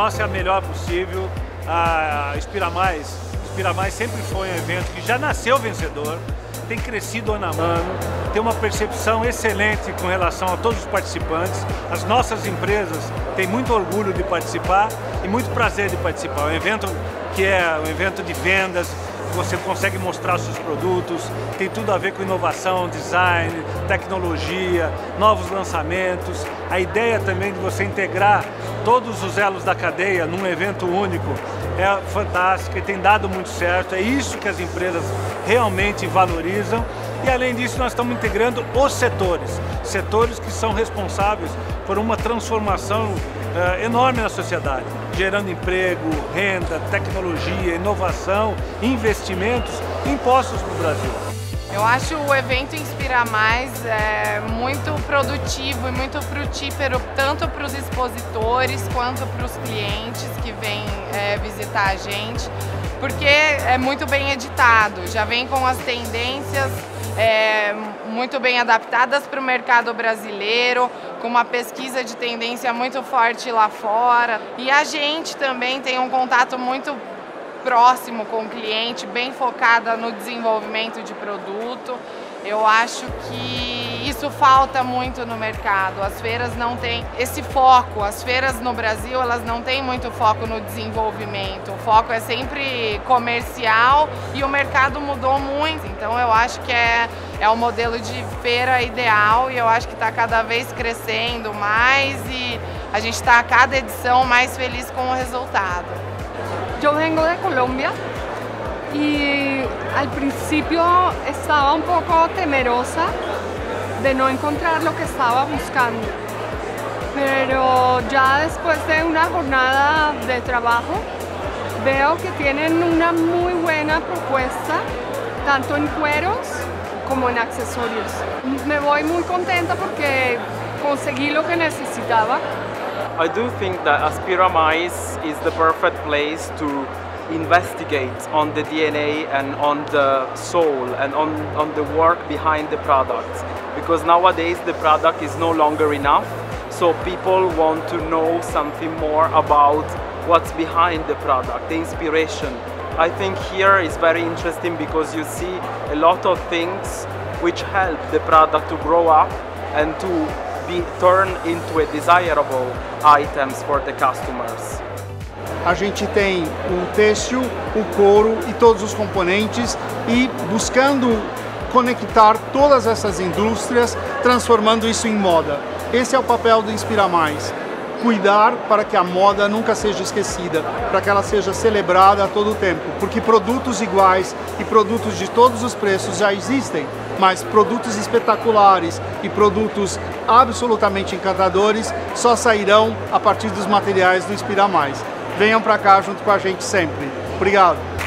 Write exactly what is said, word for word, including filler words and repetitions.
nossa é a melhor possível. A Inspira Mais, Inspira Mais sempre foi um evento que já nasceu vencedor, tem crescido ano a ano, tem uma percepção excelente com relação a todos os participantes. As nossas empresas têm muito orgulho de participar e muito prazer de participar. É um evento que é um evento de vendas, você consegue mostrar os seus produtos, tem tudo a ver com inovação, design, tecnologia, novos lançamentos. A ideia também de você integrar todos os elos da cadeia num evento único é fantástica e tem dado muito certo. É isso que as empresas realmente valorizam. E além disso, nós estamos integrando os setores, setores que são responsáveis por uma transformação uh, enorme na sociedade, gerando emprego, renda, tecnologia, inovação, investimentos, impostos para o Brasil. Eu acho o evento Inspira Mais é, muito produtivo e muito frutífero, tanto para os expositores quanto para os clientes que vêm é, visitar a gente, porque é muito bem editado, já vem com as tendências é, muito bem adaptadas para o mercado brasileiro, com uma pesquisa de tendência muito forte lá fora. E a gente também tem um contato muito próximo com o cliente, bem focada no desenvolvimento de produto. Eu acho que isso falta muito no mercado. As feiras não têm esse foco. As feiras no Brasil, elas não têm muito foco no desenvolvimento. O foco é sempre comercial e o mercado mudou muito. Então eu acho que é, é o modelo de feira ideal e eu acho que está cada vez crescendo mais e a gente está a cada edição mais feliz com o resultado. Yo vengo de Colombia y al principio estaba un poco temerosa de no encontrar lo que estaba buscando, pero ya después de una jornada de trabajo veo que tienen una muy buena propuesta, tanto en cueros como en accesorios. Me voy muy contenta porque conseguí lo que necesitaba. I do think that Inspira Mais is the perfect place to investigate on the D N A and on the soul and on, on the work behind the product. Because nowadays the product is no longer enough, so people want to know something more about what's behind the product, the inspiration. I think here is very interesting because you see a lot of things which help the product to grow up and to be turned into a desirable items for the customers. A gente tem o têxtil, o couro e todos os componentes e buscando conectar todas essas indústrias, transformando isso em moda. Esse é o papel do Inspira Mais. Cuidar para que a moda nunca seja esquecida, para que ela seja celebrada a todo tempo, porque produtos iguais e produtos de todos os preços já existem, mas produtos espetaculares e produtos absolutamente encantadores só sairão a partir dos materiais do Inspira Mais. Venham para cá junto com a gente sempre. Obrigado!